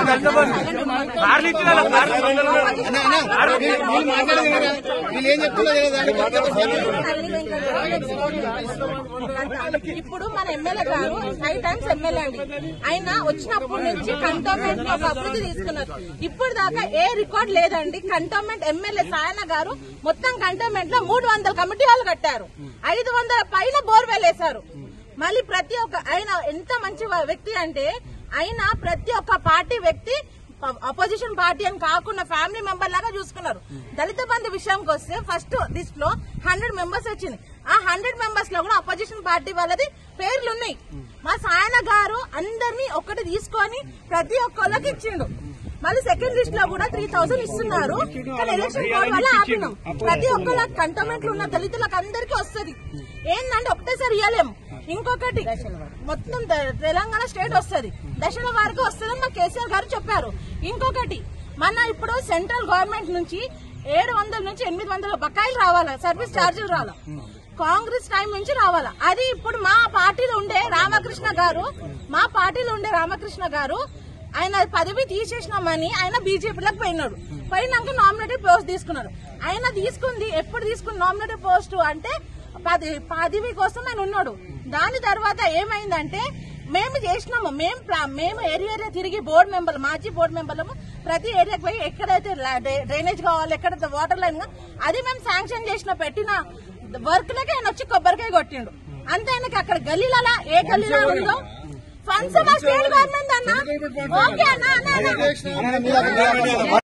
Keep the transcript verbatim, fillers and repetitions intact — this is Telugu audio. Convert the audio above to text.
ఇప్పుడు మన ఎమ్మెల్యే గారు ఫైవ్ టైమ్స్ ఎమ్మెల్యే అండి. ఆయన వచ్చినప్పటి నుంచి కంటోన్మెంట్ లో అభివృద్ధి తీసుకున్నారు. ఇప్పుడు దాకా ఏ రికార్డ్ లేదండి. కంటోన్మెంట్ ఎమ్మెల్యే సాయన గారు మొత్తం కంటోన్మెంట్ లో మూడు వందల కమిటీ హాల్ కట్టారు. ఐదు వందల పైన బోర్వెల్ వేశారు. మళ్ళీ ప్రతి ఒక్క ఆయన ఎంత మంచి వ్యక్తి అంటే ఆయన ప్రతి ఒక్క పార్టీ వ్యక్తి అపోజిషన్ పార్టీ అని కాకుండా ఫ్యామిలీ మెంబర్ లాగా చూసుకున్నారు. దళిత బంధు విషయానికి వస్తే ఫస్ట్ లిస్ట్ లో హండ్రెడ్ మెంబర్స్ వచ్చింది. ఆ హండ్రెడ్ మెంబర్స్ లో కూడా అపోజిషన్ పార్టీ వాళ్ళది పేర్లు ఉన్నాయి. మా సాయన గారు అందరినీ ఒక్కటి తీసుకొని ప్రతి ఒక్కళ్ళకి ఇచ్చిండు. మళ్ళీ సెకండ్ లిస్ట్ లో కూడా త్రీ థౌసండ్ ఇస్తున్నారు. కానీ ఎలక్షన్ కోడ్ వల్ల ఆపినాం. ప్రతి ఒక్కళ్ళ కంటోన్మెంట్ లో ఉన్న దళితులకు అందరికీ వస్తుంది. ఏంటంటే ఒకటేసారి ఇవ్వలేము. ఇంకొకటి మొత్తం తెలంగాణ స్టేట్ వస్తుంది, దశల వారికి వస్తుందని మా కేసీఆర్ గారు చెప్పారు. ఇంకొకటి మన ఇప్పుడు సెంట్రల్ గవర్నమెంట్ నుంచి ఏడు వందల నుంచి ఎనిమిది వందల బకాయిలు రావాలా, సర్వీస్ ఛార్జీలు రావాలా, కాంగ్రెస్ టైం నుంచి రావాలా. అది ఇప్పుడు మా పార్టీలో ఉండే రామకృష్ణ గారు మా పార్టీలో ఉండే రామకృష్ణ గారు ఆయన పదవి తీసేసినామని ఆయన బీజేపీలోకి పోయినాడు. పోయినాక నామినేటెడ్ పోస్ట్ తీసుకున్నాడు. ఆయన తీసుకుంది ఎప్పుడు తీసుకున్న నామినేటెడ్ పోస్ట్ అంటే పదవి కోసం ఆయన ఉన్నాడు. దాని తర్వాత ఏమైందంటే మేము చేసినాము. మేము మేము ఏరియా ఏరియా తిరిగి బోర్డు మెంబర్లు మాజీ బోర్డు మెంబర్లము ప్రతి ఏరియాకి పోయి ఎక్కడైతే డ్రైనేజ్ కావాలి, ఎక్కడైతే వాటర్ లైన్ అది మేము శాంక్షన్ చేసిన పెట్టిన వర్క్ లకి ఆయన వచ్చి కొబ్బరికాయ కొట్టిండు. అంతే. ఆయనకి అక్కడ గల్లీలలో ఏ గల్లీలో ఉందో ఫండ్స్ మా స్టేట్ గవర్నమెంట్ అన్న ఓకే అన్న.